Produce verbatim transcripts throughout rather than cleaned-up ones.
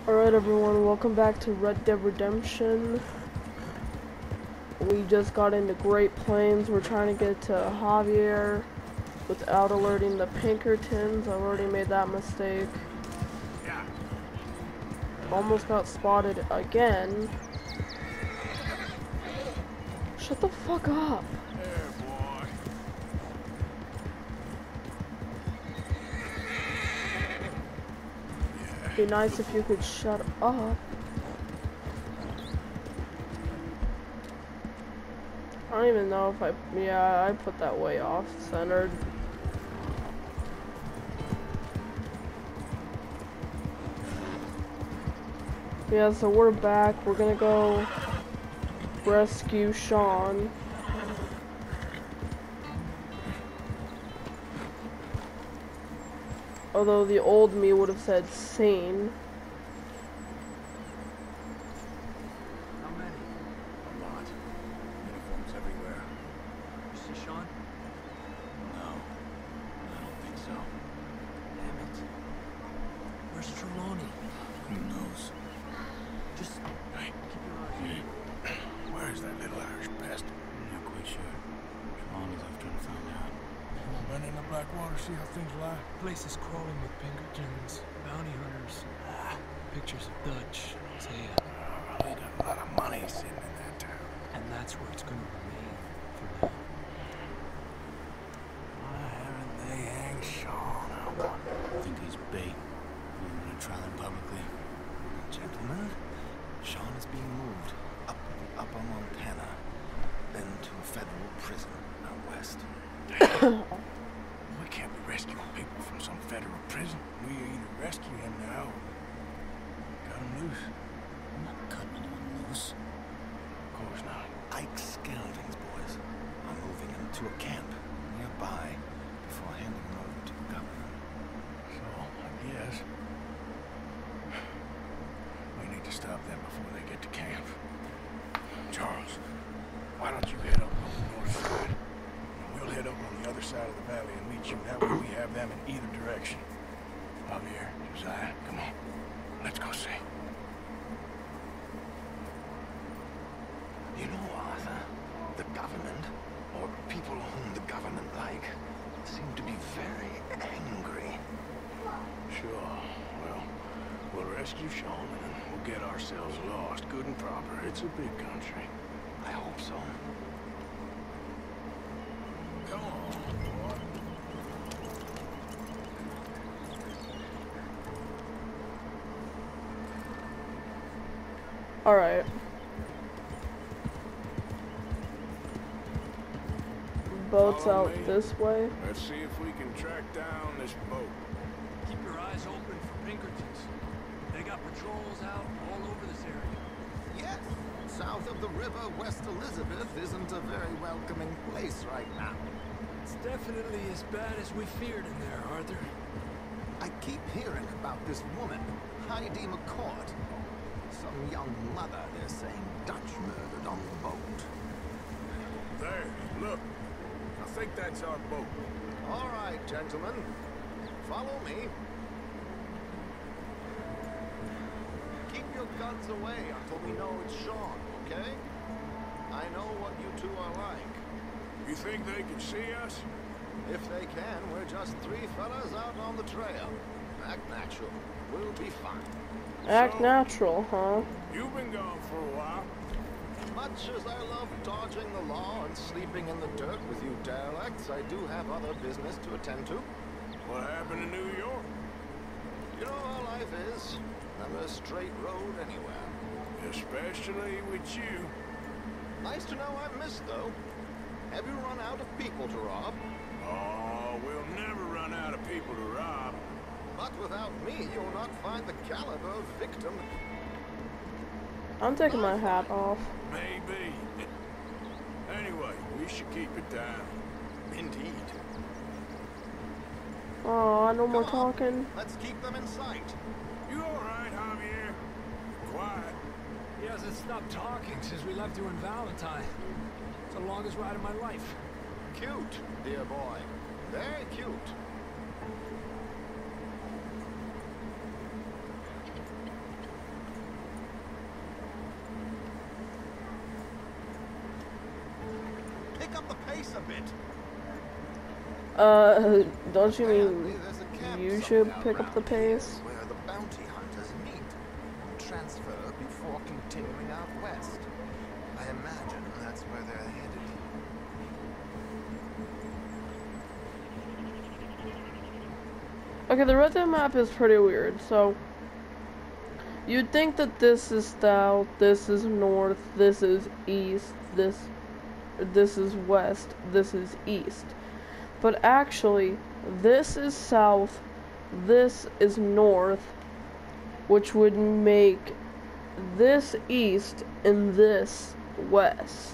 Alright everyone, welcome back to Red Dead Redemption. We just got into Great Plains. We're trying to get to Javier without alerting the Pinkertons. I've already made that mistake. Almost got spotted again. Shut the fuck up. Be nice if you could shut up. I don't even know if I, yeah, I put that way off centered. Yeah, so we're back. We're gonna go rescue Sean. Although the old me would have said sane. How many? A lot. Uniforms everywhere. You see Sean? No. I don't think so. Damn it. Where's Trelawney? Who knows? Just hey. Keep your eyes open. Where is that little Irish pest? I'm not quite sure. Trelawney's off trying to find out. Run in the Blackwater, see how things lie. Place is crawling with Pinkertons, bounty hunters, ah, pictures of Dutch, Isaiah. Oh, they got a lot of money sitting in that town. And that's where it's gonna remain for now. Why haven't they hanged Sean up? I think he's bait. We want to trial him publicly. Gentlemen, Sean is being moved up the upper Montana, then to a federal prison out west. We can't be rescuing people from some federal prison. We either rescue him now or cut him loose. I'm not cutting anyone loose. Of course not. Ike Skelding's boys are moving him to a camp nearby before handing him over to the governor. So, I guess we need to stop them before they get to camp. Charles, why don't you head up on the north side? We'll head up on the other side of the valley and meet you. That way we have them in either direction. Javier, Josiah, come on. Let's go see. You know, Arthur, the government, or people whom the government like, seem to be very angry. Sure. Well, we'll rescue Sean and we'll get ourselves lost good and proper. It's a big country. I hope so. Come on, boy. Alright. Boat's Follow out me. this way. Let's see if we can track down this boat. Keep your eyes open for Pinkertons. They got patrols out all over this area. Yes, south of the river, West Elizabeth isn't a very welcoming place right now. It's definitely as bad as we feared in there, Arthur. I keep hearing about this woman, Heidi McCourt. Some young mother, they're saying, Dutch murdered on the boat. There, look. I think that's our boat. All right, gentlemen. Follow me. Keep your guns away until we know it's Sean, okay? I know what you two are like. You think they can see us? If they can, we're just three fellas out on the trail. Act natural. We'll be fine. Act So- natural, huh? You've been gone for a while. Much as I love dodging the law and sleeping in the dirt with you derelicts, I do have other business to attend to. What happened in New York? You know how life is. Never a straight road anywhere. Especially with you. Nice to know I'm missed, though. Have you run out of people to rob? Oh, we'll never run out of people to rob. But without me, you'll not find the caliber of victim. I'm taking my hat off. Maybe. Anyway, we should keep it down. Indeed. Oh, no more Come on. talking. Let's keep them in sight. You all right, Javier? Quiet. He hasn't stopped talking since we left you in Valentine. It's the longest ride of my life. Cute, dear boy. Very cute. pace a bit. Uh, don't you Apparently, mean there's a camp you should somewhere pick up the around here pace? where the bounty hunters meet and transfer before continuing out west. I imagine that's where they're headed. Okay, the Red Dead map is pretty weird, so you'd think that this is south, this is north, this is east, this this is west, this is east. But actually, this is south, this is north, which would make this east and this west.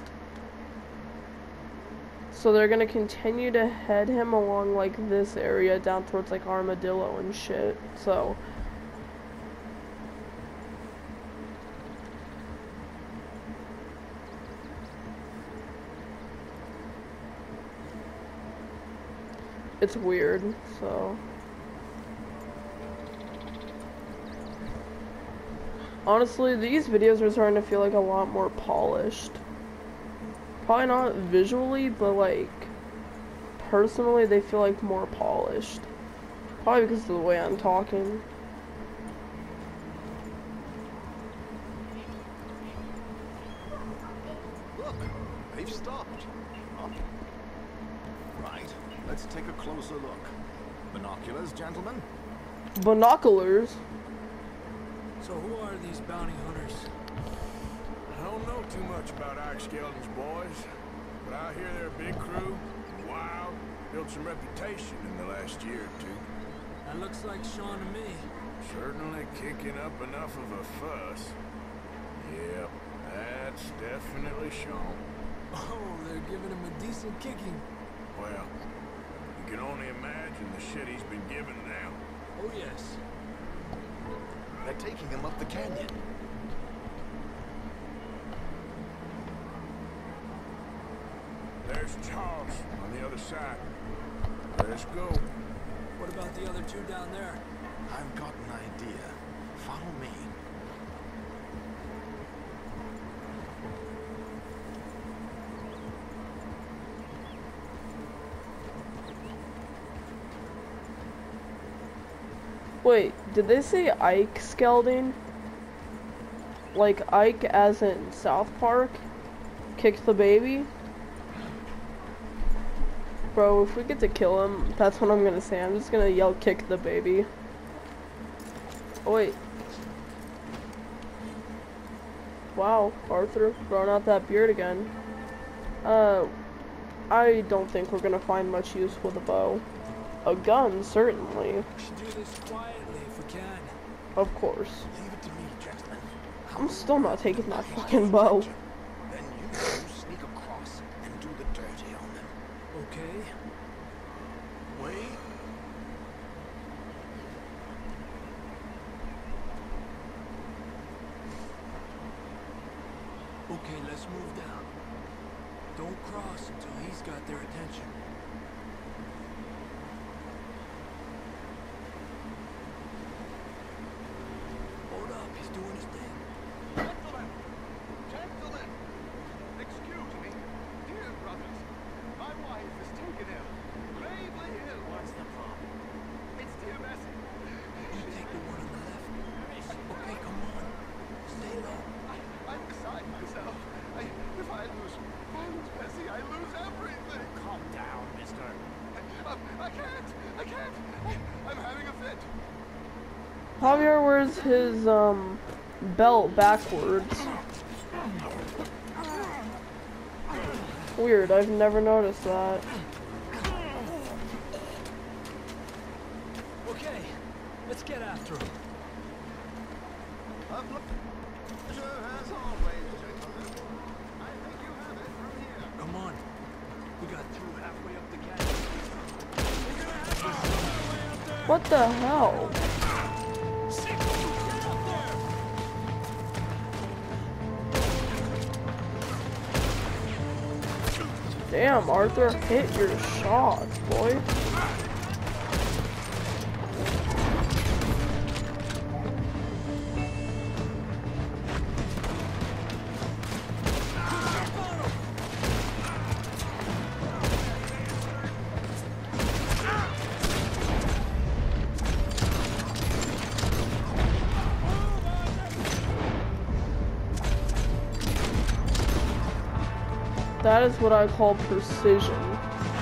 So they're gonna continue to head him along like this area down towards like Armadillo and shit. So it's weird, so honestly, these videos are starting to feel like a lot more polished. Probably not visually, but like personally, they feel like more polished. Probably because of the way I'm talking. Look, they've stopped. Up. Right, let's take a closer look. Binoculars, gentlemen? Binoculars? So who are these bounty hunters? I don't know too much about Ike Skeldon's boys, but I hear they're a big crew, wild, built some reputation in the last year or two. That looks like Sean to me. Certainly kicking up enough of a fuss. Yep, that's definitely Sean. Oh, they're giving him a decent kicking. Well, you can only imagine the shit he's been given now. Oh yes. They're taking him up the canyon. There's Charles on the other side. Let's go. What about the other two down there? I've got an idea. Follow me. Wait, did they say Ike Skeldon? Like Ike as in South Park? Kicked the baby? Bro, if we get to kill him, that's what I'm gonna say. I'm just gonna yell, kick the baby. Oh, wait. Wow, Arthur, growing out that beard again. Uh, I don't think we're gonna find much use with a bow. A gun, certainly. We should do this quietly if we can. Of course. Leave it to me, gentlemen. I'm still not taking that fucking bow. Then you two sneak across and do the dirty on them. Okay. Wait. Okay, let's move down. Don't cross until he's got their attention. Hold up, he's doing his thing. Gentlemen! Gentlemen! Excuse me. Dear brothers, my wife is taken ill. Gravely ill. What's the problem? It's dear Bessie. You take the one on the left. Okay, come on. Stay low. I, I'm beside myself. I, if I lose, if I lose Bessie, I lose everything. Calm down, mister. I, I, I can't. I can't. I, I'm having a fit. Javier wears his, um, belt backwards. Weird, I've never noticed that. Okay, let's get after him. A pleasure as always, gentlemen. I think you have it from here. Come on. We got through halfway up the canyon. We're gonna have to see our way up there. What the hell? Get up there! Damn, Arthur, hit your shots, boy. That is what I call precision.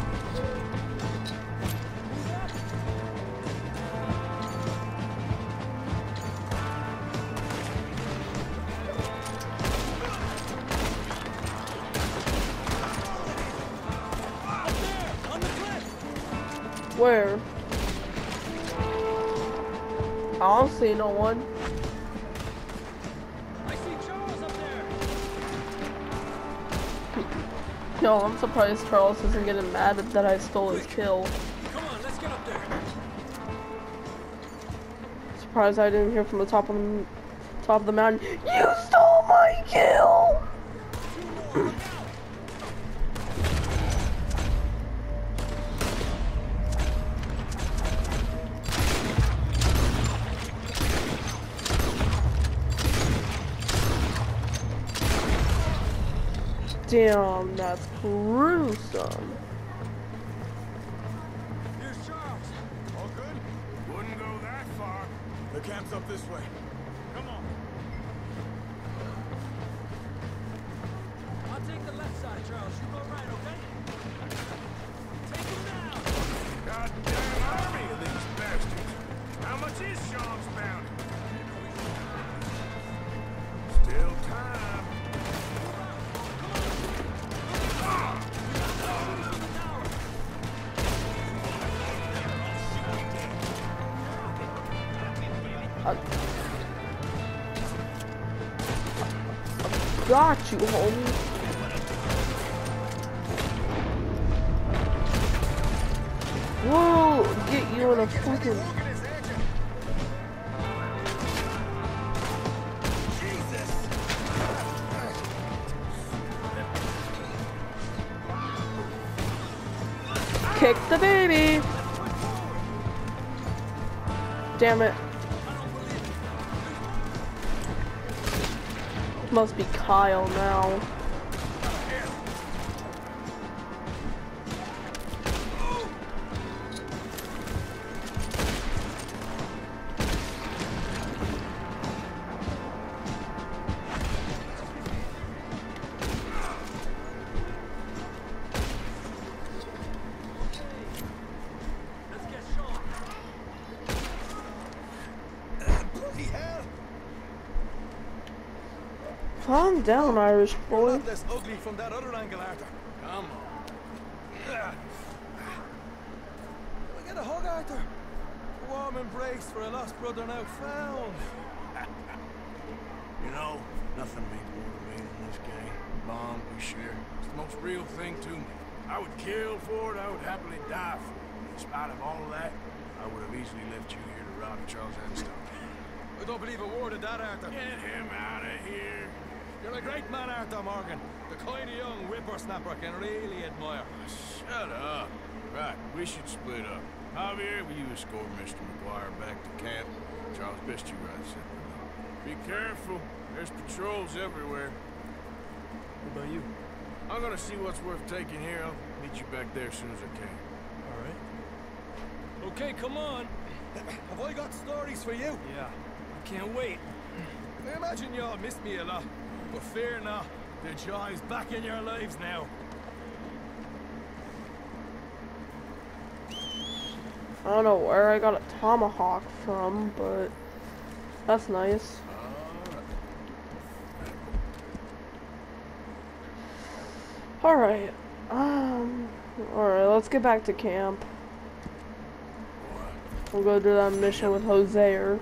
Where? I don't see no one. I see Charles up there. No, I'm surprised Charles isn't getting mad that I stole his kill. Come on, let's get up there. Surprised I didn't hear from the top of the top of the mountain. You stole my kill! Damn, that's gruesome. Here's Charles. All good? Wouldn't go that far. The camp's up this way. Come on. I'll take the left side, Charles. You go right, okay? Take him down. Goddamn army of these bastards. How much is Sean's bounty? Still time. I got you, homie. Whoa, get you in a fucking... Kick the baby! Damn it. Must be Kyle now. Let's get Sean. Bloody hell! Calm down, Irish You're boy. not less ugly from that other angle, Arthur. Come on. Can we get a hug, Arthur? A warm embrace for a lost brother now found. You know, nothing means more to me than this game. The bond we share. It's the most real thing to me. I would kill for it, I would happily die for it. In spite of all of that, I would have easily left you here to rot at Charles Anstone. I don't believe a word of that, Arthur. Get him out of here. You're a great man, Arthur Morgan. The kind of young whippersnapper I can really admire. Shut up. Right, we should split up. Javier, will you escort Mister McGuire back to camp? Charles, best you ride separately. Be careful. There's patrols everywhere. What about you? I'm gonna see what's worth taking here. I'll meet you back there as soon as I can. All right. Okay, come on. Have I got stories for you? Yeah, I can't wait. I imagine y'all missed me a lot. But fear not, the joy's back in your lives now. I don't know where I got a tomahawk from, but that's nice. Alright. Um Alright, let's get back to camp. We'll go do that mission with Hosea.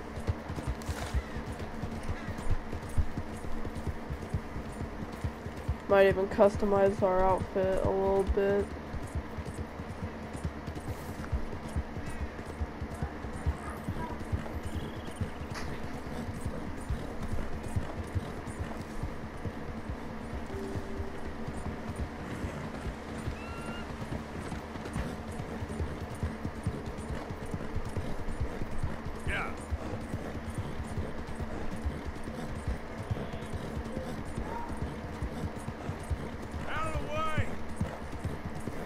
Might even customize our outfit a little bit. Yeah. Out of the way!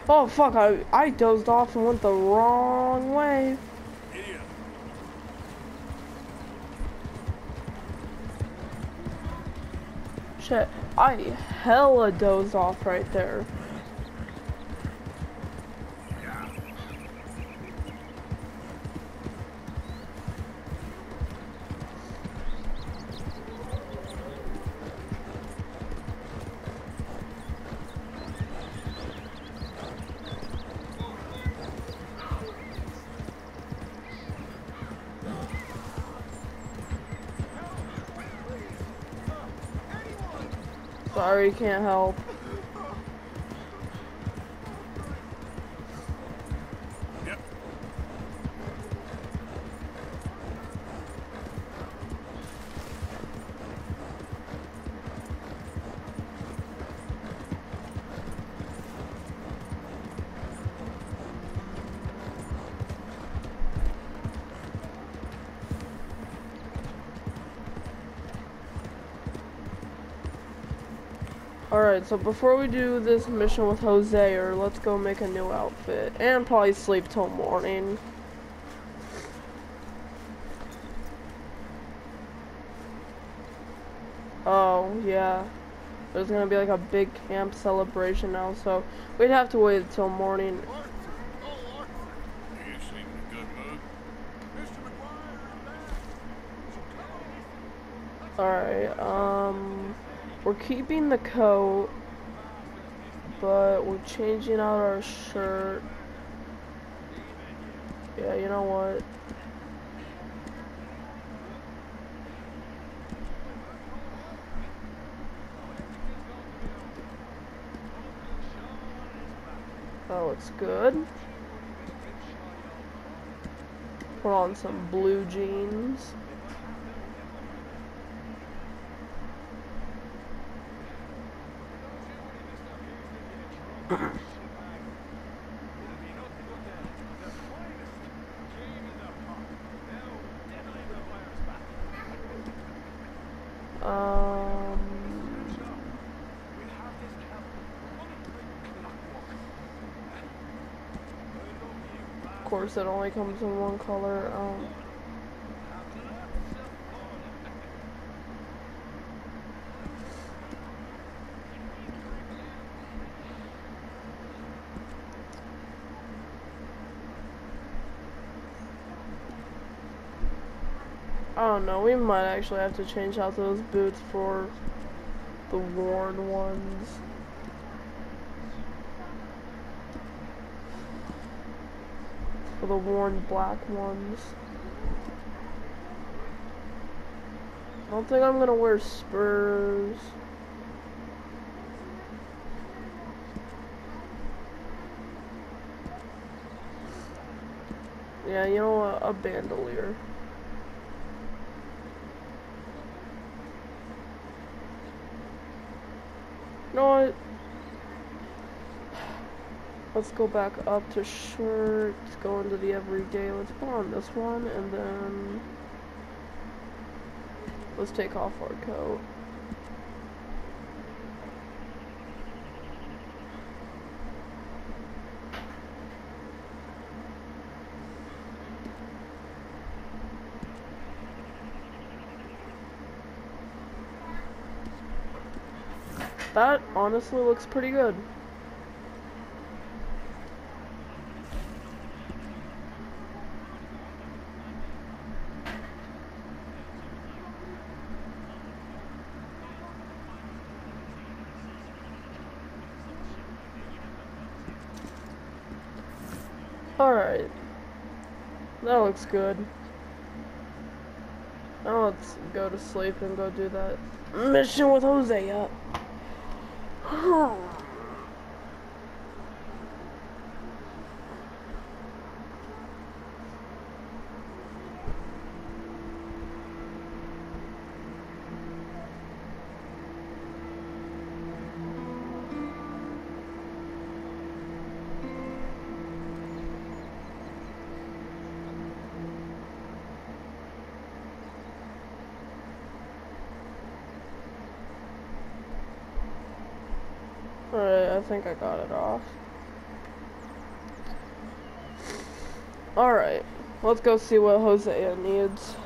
Oh fuck, I, I dozed off and went the wrong way. Idiot. Shit, I hella dozed off right there. Yeah. Sorry, can't help. Yep. Alright, so before we do this mission with Jose, or let's go make a new outfit. And probably sleep till morning. Oh, yeah. There's gonna be like a big camp celebration now, so we'd have to wait until morning. Arthur! Oh, Arthur! You seem in a good mood. Mister McGuire, I'm back! Alright, um... we're keeping the coat, but we're changing out our shirt. Yeah, you know what? That looks good. Put on some blue jeans. Um, of course, it only comes in one color. Um, I don't know, we might actually have to change out those boots for the worn ones. For the worn black ones. I don't think I'm gonna wear spurs. Yeah, you know what, a bandolier. You know what? Let's go back up to shirts, go into the everyday. Let's put on this one, and then let's take off our coat. That honestly looks pretty good. Alright. That looks good. Now let's go to sleep and go do that mission with Jose up. Alright, I think I got it off. Alright, let's go see what Hosea needs.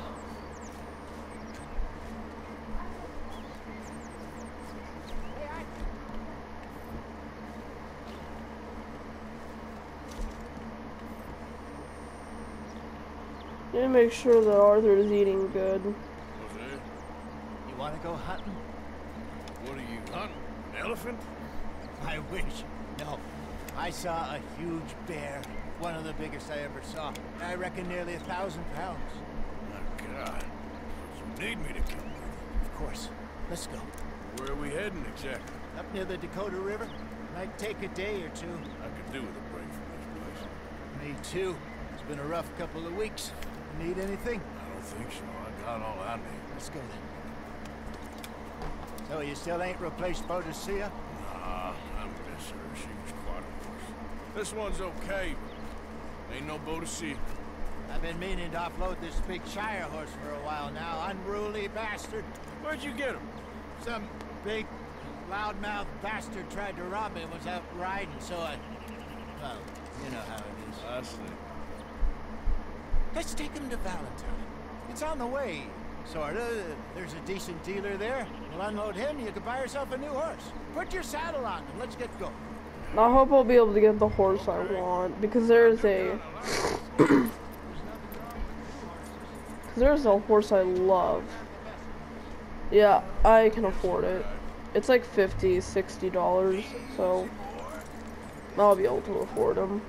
Need to make sure that Arthur is eating good. Jose, You want to go hunting? what are you hunting? An elephant? I wish. No. I saw a huge bear. One of the biggest I ever saw. I reckon nearly a thousand pounds. My God. You need me to come with you. Of course. Let's go. Where are we heading exactly? Up near the Dakota River. Might take a day or two. I could do with a break from this place. Me too. It's been a rough couple of weeks. Need anything? I don't think so. I got all I need. Let's go then. So you still ain't replaced Boadicea? Nah, I miss her. She was quite a horse. This one's okay, but ain't no Boadicea. I've been meaning to offload this big Shire horse for a while now. Unruly bastard. Where'd you get him? Some big, loudmouth bastard tried to rob me and was out riding, so I... Well, you know how it is. I see. Let's take him to Valentine. It's on the way, sorta. There's a decent dealer there. We'll unload him, you can buy yourself a new horse. Put your saddle on and let's get going. I hope I'll be able to get the horse I want, because there's a... there's a horse I love. Yeah, I can afford it. It's like fifty, sixty dollars, so I'll be able to afford them.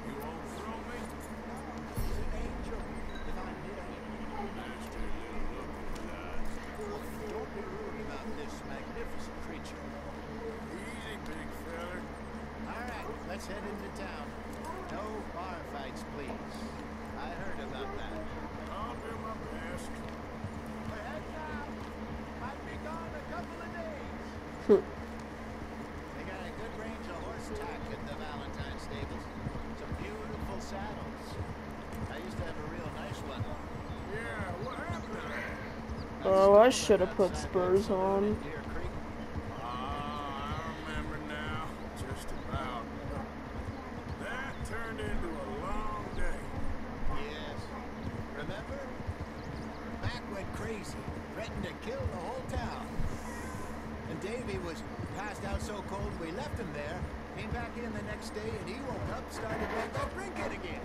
Let's head into town. No bar fights, please. I heard about that. I'll do my best. We're heading out. Might be gone a couple of days. They got a good range of horse tack at the Valentine stables. Some beautiful saddles. I used to have a real nice one. Yeah, what happened to that? Oh, I should have put spurs on. Deer Creek. Ah, I remember now. Just about. That turned into a long day. Yes. Remember? Mac went crazy, threatened to kill the whole town. And Davy was passed out so cold we left him there, came back in the next day, and he woke up, started back up drinking again.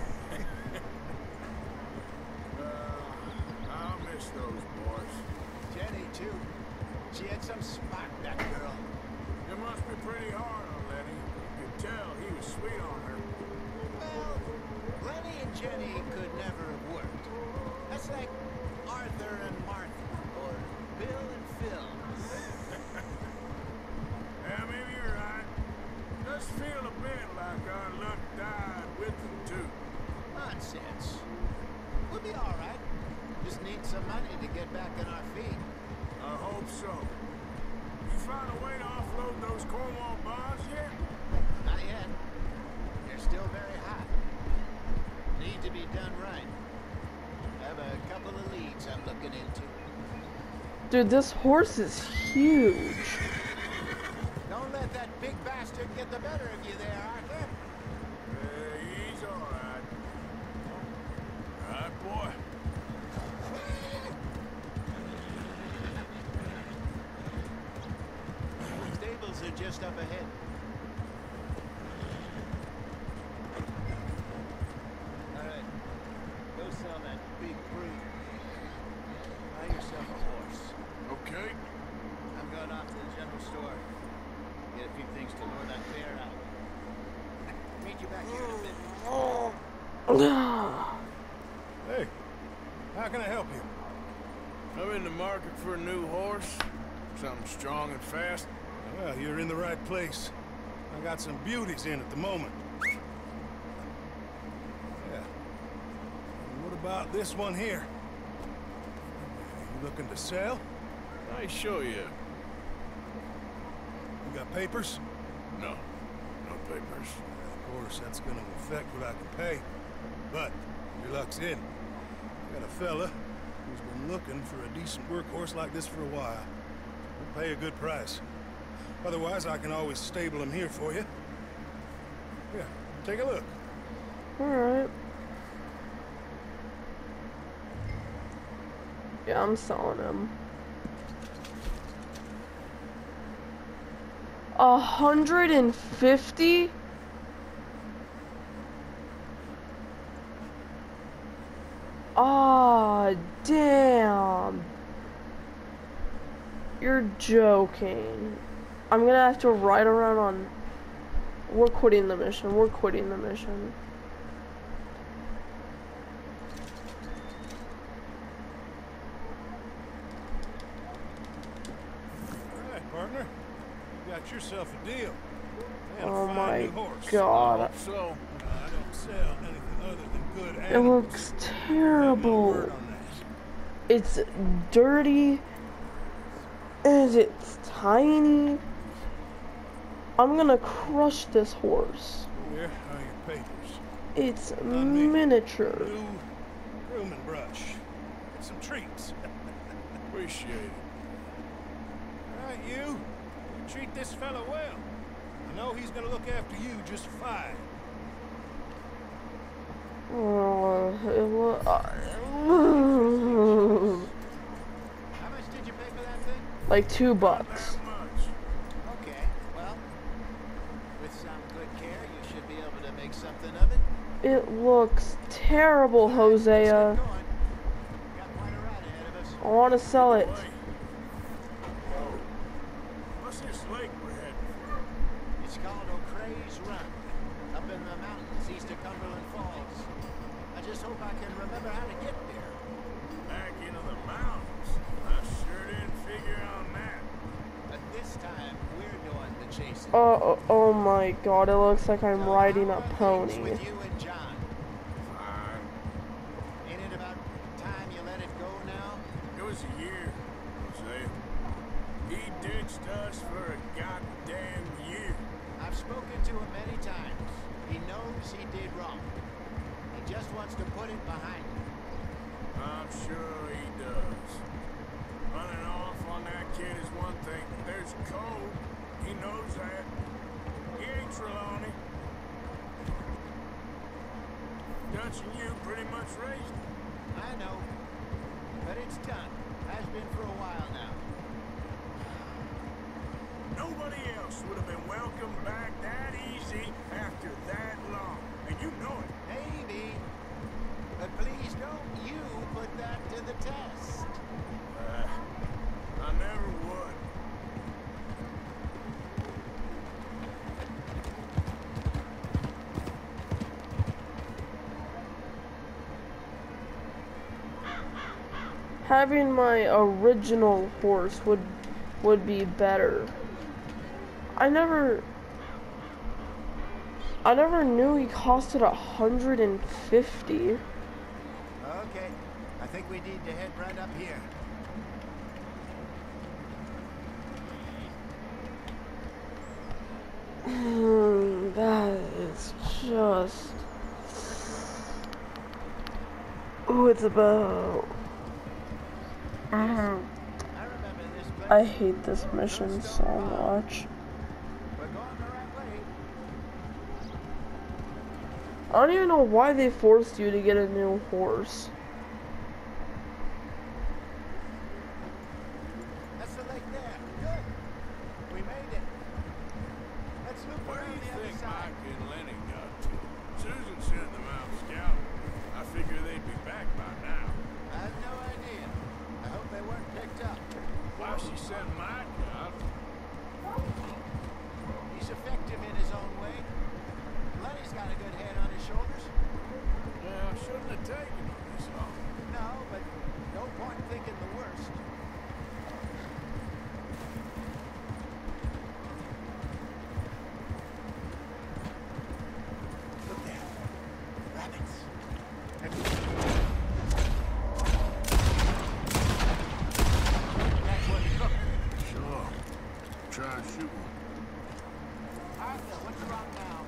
Uh, I'll miss those boys. Jenny, too. She had some spot, that girl. It must be pretty hard on Lenny. You could tell he was sweet on her. Well, Lenny and Jenny could never have worked. That's like Arthur and Martha, or Bill and Phil. Yeah, maybe you're right. Does feel a bit like our luck died with them, too. Nonsense. We'll be all right. Just need some money to get back on our feet. I hope so. You found a way to offload those Cornwall bonds yet? Not yet. They're still very hot. Need to be done right. I have a couple of leads I'm looking into. Dude, this horse is huge. Don't let that big bastard get the better of you there, Arthur. Yeah, he's all right. All right, boy. Stables are just up ahead. All right. Go sell that big brute. Buy yourself a horse. Okay. I'm going off to the general store. Get a few things to lure that bear out. Meet you back here in a bit. Hey, how can I help you? I'm in the market for a new horse. Something strong and fast. Well, you're in the right place. I got some beauties in at the moment. Yeah. And what about this one here? You looking to sell? I show you. You got papers? No. No papers. Of course, that's gonna affect what I can pay. But your luck's in. I got a fella who's been looking for a decent workhorse like this for a while. We'll pay a good price. Otherwise, I can always stable him here for you. Here, take a look. Alright. Yeah, I'm selling him. A hundred and fifty? Ah, damn. You're joking. I'm gonna have to ride around on... We're quitting the mission. We're quitting the mission. Alright, partner. You got yourself a deal. And Oh a fine my new horse. God. I hope so. Uh, I don't sell anything other than good It animals. looks Have my terrible. word on that. It's dirty. And it's tiny. I'm gonna crush this horse. Here are your papers. It's On me. miniature. New grooming brush. And some treats. Appreciate it. All right, you. You treat this fella well. I know he's gonna look after you just fine. Oh, it wa- How much did you pay for that thing? like two bucks. Not much. Okay, well, with some good care, you should be able to make something of it. It looks terrible, Hosea. Let's get going. Got quite a ride ahead of us. I want to sell it. Wait. What's this lake we're heading for? It's called O'Creagh's Run, up in the mountains east of Cumberland Falls. I just hope I can remember how to get there. Back into the mountains. I sure didn't figure on that. But this time, we're doing the chasing. Oh, oh my God! It looks like I'm So riding how a are things pony. with you and John? Fine. Ain't it about time you let it go now? It was a year, Jose. He ditched us for a goddamn year. I've spoken to him many times. He knows he did wrong. He just wants to put it behind him. I'm sure he does. Running off on that kid is one thing. There's code. He knows that. He ain't Trelawney. Dutch and you pretty much raised him. I know. But it's done. Has been for a while now. Nobody else would have been welcomed back that easy after that long. And you know it. Maybe. But please don't you put that to the test. Uh, I never would. Having my original horse would would be better. I never I never knew he costed a hundred and fifty. Okay. I think we need to head right up here. Hmm, that is just... Ooh, it's about... Mhm. I remember this place. I hate this mission so much. We're going the right way. I don't even know why they forced you to get a new horse. That's the lake there. Good. We made it. Let's loop Where do around you the other think side. Mike and Lenny got to? Susan sent them out scouting. I figure they'd be back by now. I have no idea. I hope they weren't picked up. Why she sent Mike out? He's effective in his own way. Lenny's got a good head on his shoulders. Yeah, I shouldn't have taken him this long. No, but no point in thinking the worst. Look there. Rabbits. That's what cooked. Sure. Try and shoot one. Arthur, what's wrong now?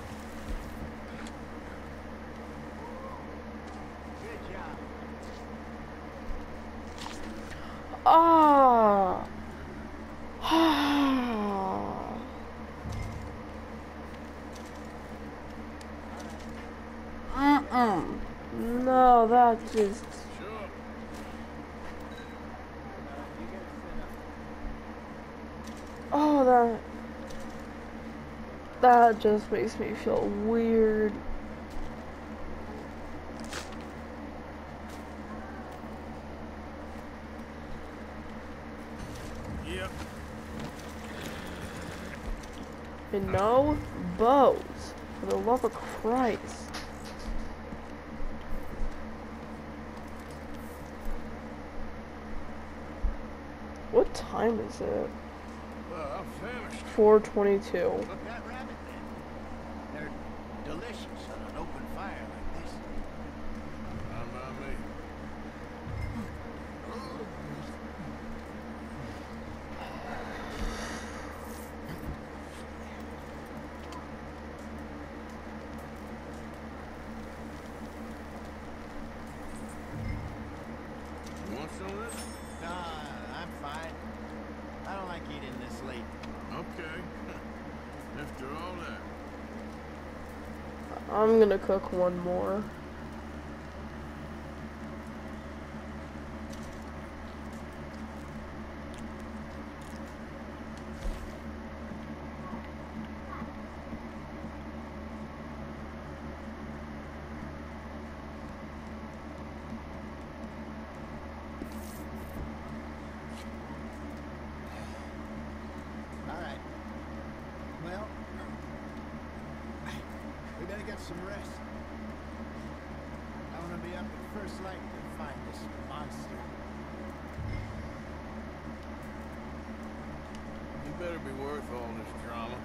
Good job. Ah. Mm-mm. No, that just... Sure. That that just makes me feel weird. Yep. And no bows. For the love of Christ. What time is it? Well, I'm famished. four twenty-two. Look that rabbit then. They're delicious on an open fire like this. I'm on me. You want some of this? Nah, I'm fine. I don't like eating this late. Okay. After all that. I'm gonna cook one more. All right. Well, we better get some rest. I want to be up at first light to find this monster. You better be worth all this drama.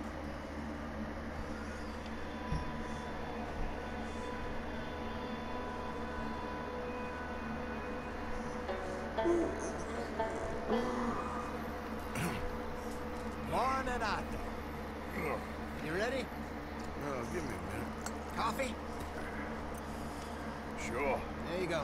Morning, Otto. You ready? No, give me a minute. Coffee? Sure. There you go.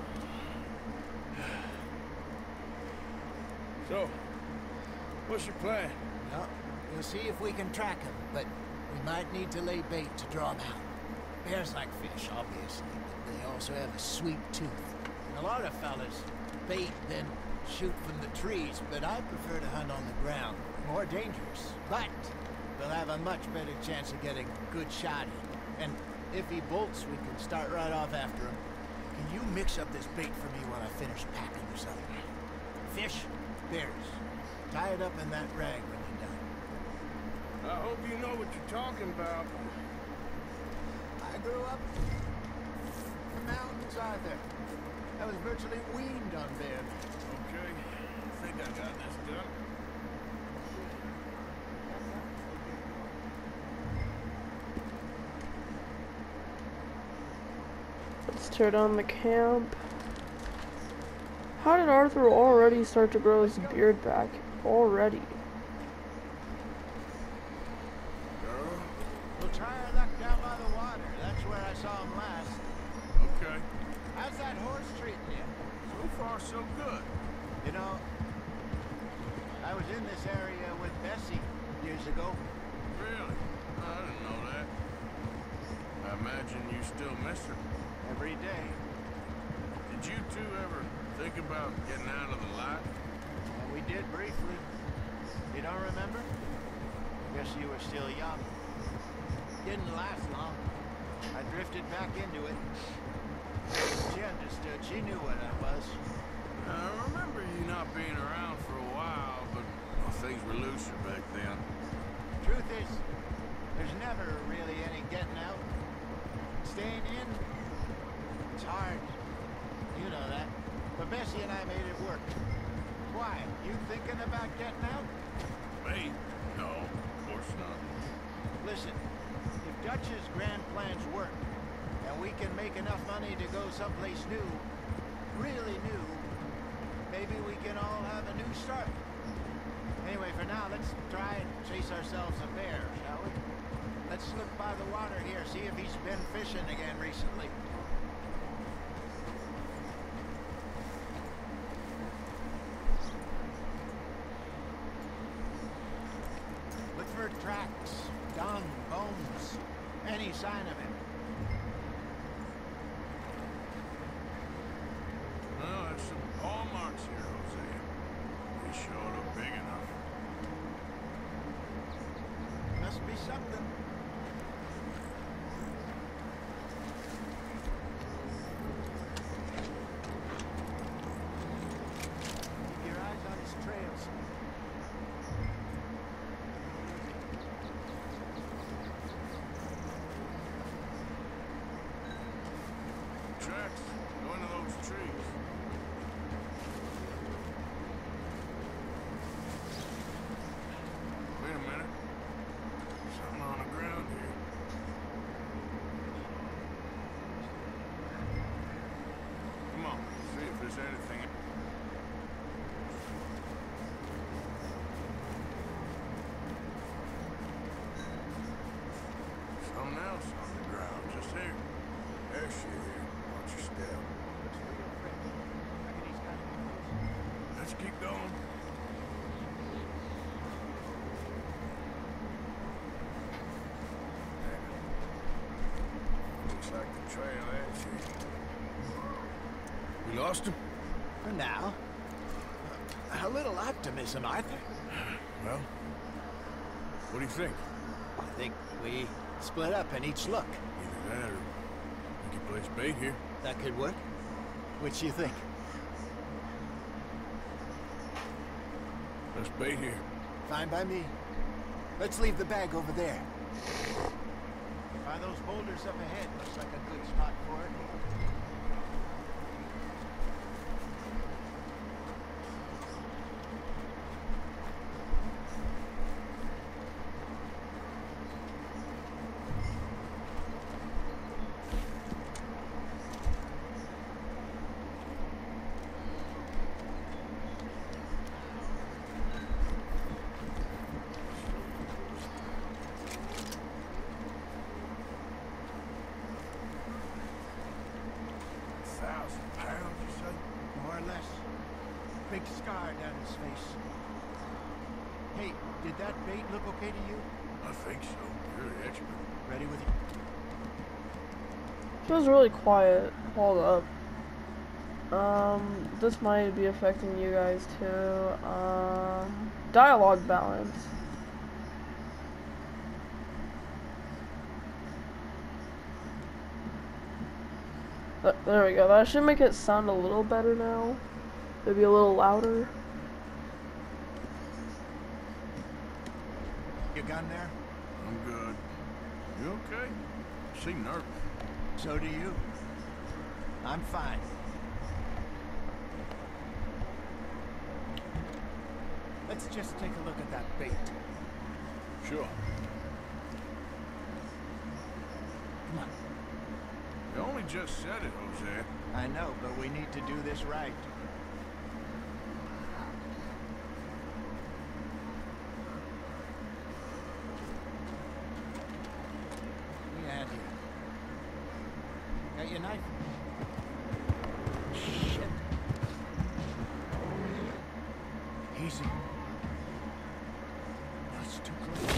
So, what's your plan? Well, we'll see if we can track him, but we might need to lay bait to draw him out. Bears like fish, obviously, but they also have a sweet tooth. And a lot of fellas bait, then shoot from the trees, but I prefer to hunt on the ground. More dangerous, but we'll have a much better chance of getting a good shot in. And if he bolts, we can start right off after him. Can you mix up this bait for me while I finish packing this up? Fish, bears. Tie it up in that rag when you're done. I hope you know what you're talking about. I grew up in the mountains, Arthur. I was virtually weaned on bear meat. Okay. I think I got this done. Let's tear down the camp. How did Arthur already start to grow his beard back? Already. Girl? We'll try our luck down by the water. That's where I saw him last. Okay. How's that horse treating you? So far, so good. You know, I was in this area with Bessie years ago. Really? I didn't know that. I imagine you still miss her. Every day. Did you two ever think about getting out of the lot? Well, we did briefly. You don't remember? Guess you were still young. Didn't last long. I drifted back into it. She understood. She knew what I was. I remember you not being around for a while, but well, things were looser back then. Truth is, there's never really any getting out. Staying in, it's hard. You know that. But Bessie and I made it work. Why? You thinking about getting out? Me? No, of course not. Listen, if Dutch's grand plans work, and we can make enough money to go someplace new, really new, maybe we can all have a new start. Anyway, for now, let's try and chase ourselves a bear, shall we? Let's look by the water here, see if he's been fishing again recently. Look for tracks, dung, bones, any sign of him. Well, there's some paw marks here, Hosea. They sure look big enough. like the trail ends here. We lost him? For now. A little optimism, Arthur. Well, what do you think? I think we split up and each look. Either that or we could place bait here. That could work. Which you think? Let's bait here. Fine by me. Let's leave the bag over there. By those boulders up ahead, looks like a good spot for it. Thousand pounds, you say? More or less. Big scar down his face. Hey, did that bait look okay to you? I think so. You're the expert. Ready with you? Feels really quiet. Hold up. Um, this might be affecting you guys too. Um, dialogue balance. Th there we go. That should make it sound a little better now. Maybe a little louder. Your gun there? I'm good. You okay? You seem nervous. So do you. I'm fine. Let's just take a look at that bait. Sure. Come on. You only just said it, Jose. I know, but we need to do this right. Yeah, dear. Got your knife? Shit. Easy. That's too close.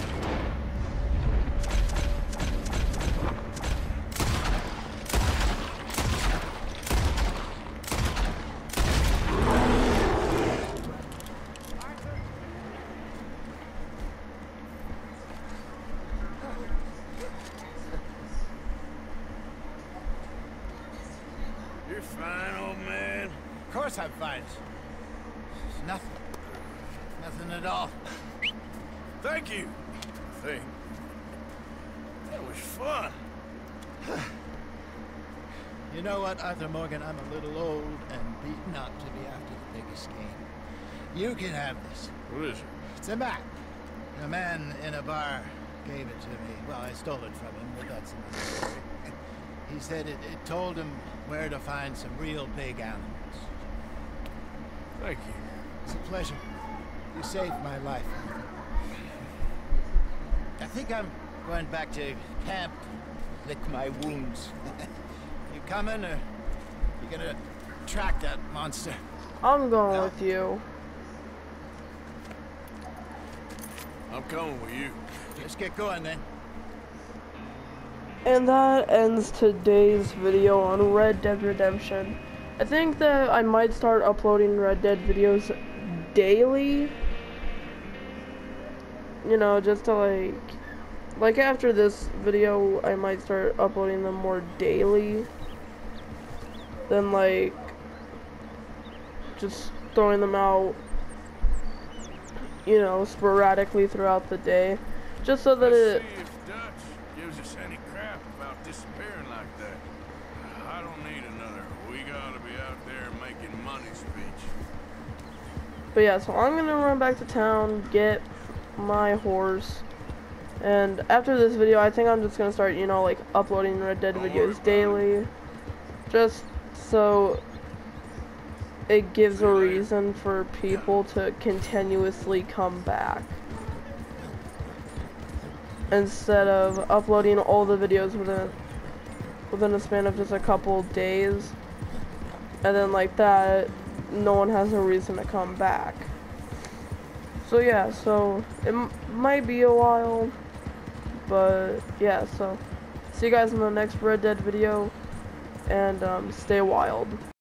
You're fine, old man. Of course I'm fine. It's nothing. Nothing at all. Thank you. I think. That was fun. You know what, Arthur Morgan? I'm a little old and beaten up to be after the biggest game. You can have this. What is it? It's a map. A man in a bar gave it to me. Well, I stole it from him, but that's another story. He said it, it told him where to find some real big animals. Thank you. It's a pleasure. You saved my life. I think I'm going back to camp, lick my wounds. You coming, or you gonna track that monster? I'm going No. with you. I'm coming with you. Let's get going then. And that ends today's video on Red Dead Redemption. I think that I might start uploading Red Dead videos daily. You know, just to like, like after this video, I might start uploading them more daily than like just throwing them out, you know, sporadically throughout the day. Just so that Let's it... see if Dutch gives us any crap about disappearing like that. I don't need another. We gotta be out there making money speech. But yeah, so I'm gonna run back to town, get my horse, and after this video, I think I'm just gonna start, you know, like uploading Red Dead Don't worry videos about daily, just so it gives a reason for people to continuously come back, instead of uploading all the videos within within a span of just a couple days, and then like that, no one has a reason to come back. So yeah, so it m might be a while, but yeah, so See you guys in the next Red Dead video, and um, stay wild.